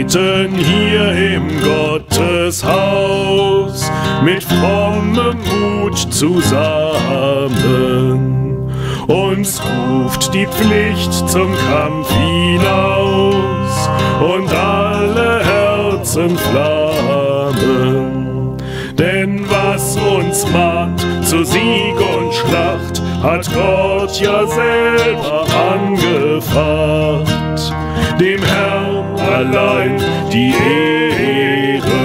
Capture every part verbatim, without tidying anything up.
beten hier im Gotteshaus mit frommem Mut zusammen. Uns ruft die Pflicht zum Kampf hinaus und alle Herzen flammen. Denn was uns mahnt zu Sieg und Schlacht, hat Gott ja selber angefacht. Dem Herrn allein die Ehre.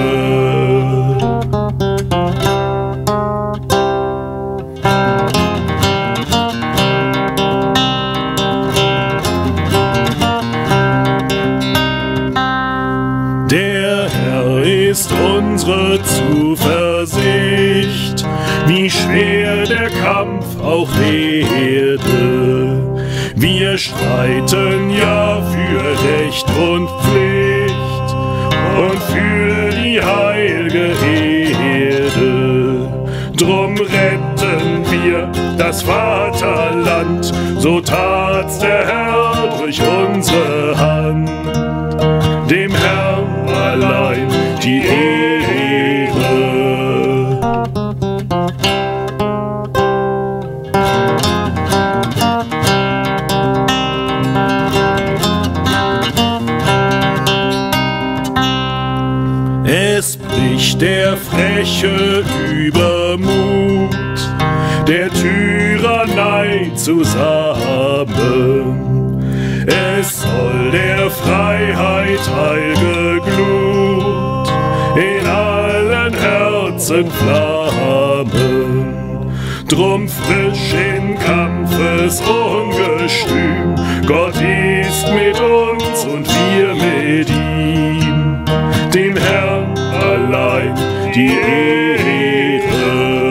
Der Herr ist unsere Zuversicht, wie schwer der Kampf auch werde. Wir streiten ja für Recht und Pflicht und für die heilge Erde. Drum retten wir das Vaterland, so tat's der Herr durch unsere Hand. Dem Herrn allein die Ehre. Es bricht der freche Übermut der Tyrannei zusammen. Es soll der Freiheit heilge Glut in allen Herzen flammen. Drum frisch in Kampfesungestüm, Gott ist mit uns und wir mit ihm. Dem Herrn allein die Ehre.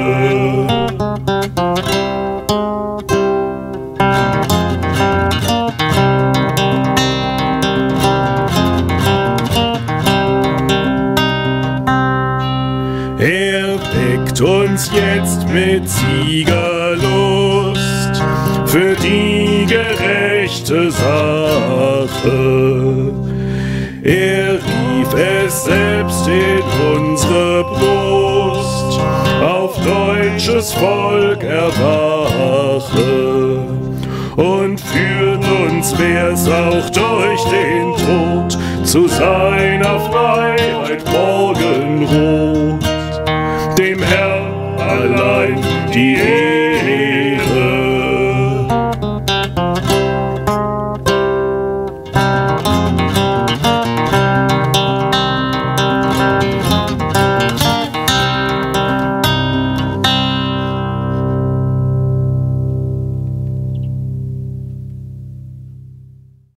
Er weckt uns jetzt mit Siegerlust für die gerechte Sache. Er rief es selbst in unsere Brust, auf deutsches Volk erwache, und führt uns, wer's auch durch den Tod, zu seiner Freiheit morgenrot. Dem Herrn allein die Ehre.